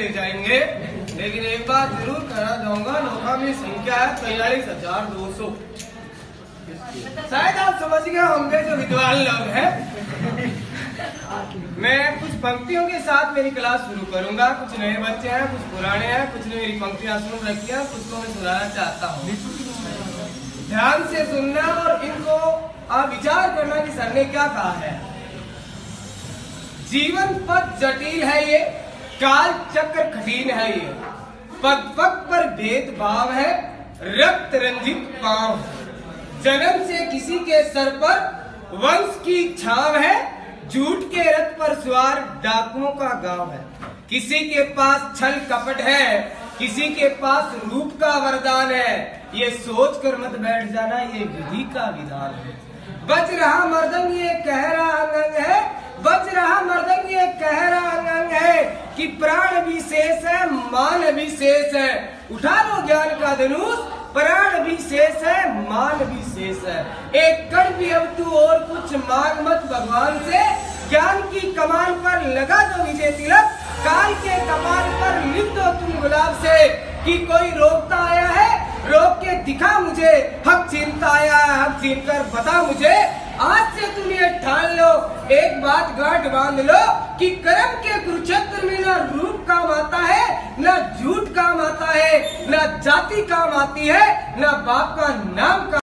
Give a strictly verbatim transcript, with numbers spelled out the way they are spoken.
ले जाएंगे, लेकिन एक बात जरूर कहना चाहूंगा, नौका में संख्या है तैयालीस हजार दो सौ। शायद आप समझ गए होंगे जो विद्वान लोग हैं। मैं कुछ पंक्तियों के साथ मेरी क्लास शुरू करूंगा। कुछ नए बच्चे हैं, कुछ पुराने हैं, कुछ ने मेरी पंक्तियां सुन रखी हैं, कुछ को मैं सुनाना चाहता हूँ। ध्यान से सुनना और इनको आप विचार करना कि सर ने क्या कहा है। जीवन पथ जटिल है ये, काल चक्र कठिन है ये, पद पग पर भेदभाव है, रक्त रंजित पांव, जन्म से किसी के सर पर वंश की छाव है, झूठ के रथ पर सवार डाकुओं का गांव है। किसी के पास छल कपट है, किसी के पास रूप का वरदान है, ये सोच कर मत बैठ जाना ये विधि का विधान है। बज रहा मर्दंग ये कह रहा अंग है, बज रहा मर्दंग ये कह रहा अंग है, कि प्राण भी शेष है मान भी शेष है। उठा लो ज्ञान का धनुष, प्राण भी शेष है मान भी शेष है। एक कण भी अब तू और कुछ मांग मत भगवान से, ज्ञान की कमान पर लगा दो विजय तिलक, काल के कपाल पर लिख दो तुम गुलाब से, कि कोई रोकता आया है रोक के दिखा मुझे, हक छीनता आया है हक छीन कर बता मुझे। आज से तुम ये ठान लो, एक बात गांठ बांध लो, कि कर्म के कुरुक्षेत्र में ना रूप काम आता है, ना झूठ काम आता है, ना जाति काम आती है, ना बाप का नाम काम